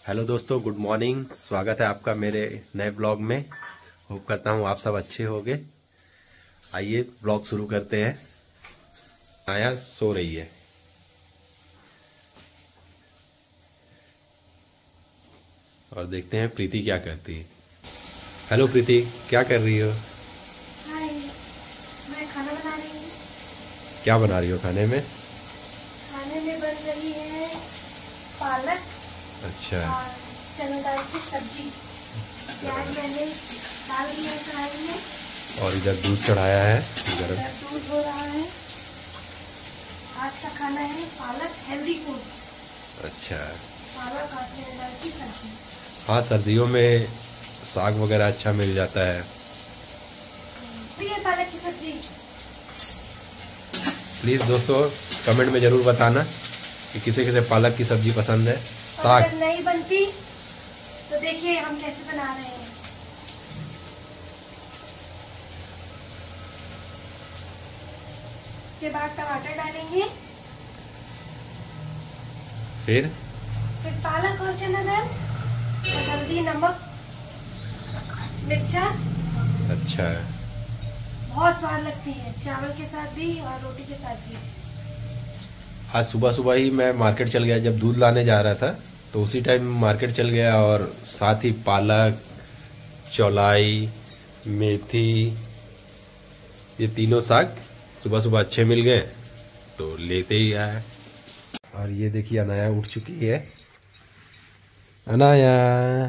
Hello दोस्तों, good morning. स्वागत है आपका मेरे नए ब्लॉग में। होप करता हूँ आप सब अच्छे होंगे। आइए ब्लॉग शुरू करते हैं। आया सो रही है और देखते हैं प्रीति क्या करती है। हेलो प्रीति, क्या कर रही हो? हाय, मैं खाना बना रही हूँ। क्या बना रही हो खाने में? खाने में बन रही है पालक अच्छा। और चना दाल की सब्जी। प्याज मैंने डाल दिया है कढ़ाई में और इधर दूध चढ़ाया है और गरम। इधर दूध हो रहा है। आज का खाना है पालक हेल्दी फूड। अच्छा। पालक और चना दाल की सब्जी। हाँ, सर्दियों में साग वगैरह अच्छा मिल जाता है। तो ये पालक की सब्जी। प्लीज़ दोस्तों कमेंट में ज़रूर बताना कि किसे किसे पालक की सब्जी पसंद है। और साग अगर नहीं बनती तो देखिए हम कैसे बना रहे हैं। इसके बाद टमाटर डालेंगे, फिर पालक और चना दाल और हल्दी, नमक, मिर्चा। अच्छा। बहुत स्वाद लगती है चावल के साथ भी और रोटी के साथ भी। आज सुबह सुबह ही मैं मार्केट चल गया। जब दूध लाने जा रहा था तो उसी टाइम मार्केट चल गया और साथ ही पालक, चौलाई, मेथी, ये तीनों साग सुबह सुबह अच्छे मिल गए तो लेते ही आया। और ये देखिए अनाया उठ चुकी है। अनाया,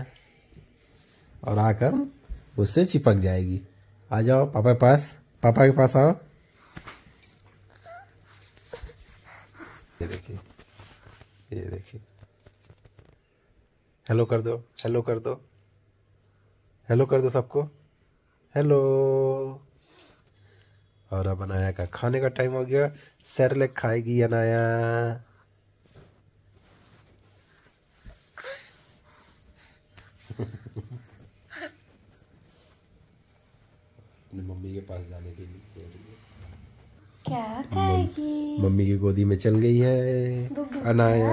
और आकर उससे चिपक जाएगी। आ जाओ पापा के पास, पापा के पास आओ। ये देखिए, ये देखिए। हेलो कर दो, हेलो कर दो, हेलो कर दो सबको, हेलो। और अब अनाया का खाने का टाइम हो गया। सेरेलैक खाएगी अनाया। अपनी मम्मी के पास जाने के लिए क्या खाएगी? मम्मी की गोदी में चल गई है बुब्बू अनाया।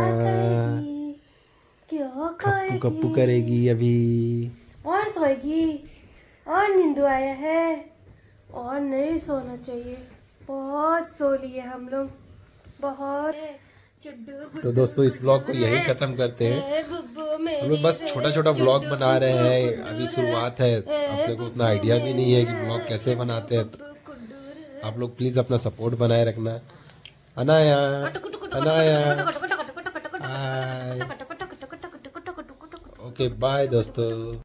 क्या कप्पू खाएगी? कप्पू करेगी अभी। और सोएगी? और नींदू आया है? और नहीं सोना चाहिए। बहुत सो लिए हम लोग, बहुत। तो दोस्तों इस ब्लॉग को यही खत्म करते हैं। हम लोग बस छोटा छोटा ब्लॉग बना रहे हैं, अभी शुरुआत है। आप लोग को उतना आइडिया भी नहीं है कि ब्लॉग कैसे बनाते हैं। तो आप लोग प्लीज अपना सपोर्ट बनाए रखना। अनाया, अनाया, ओके बाय दोस्तों।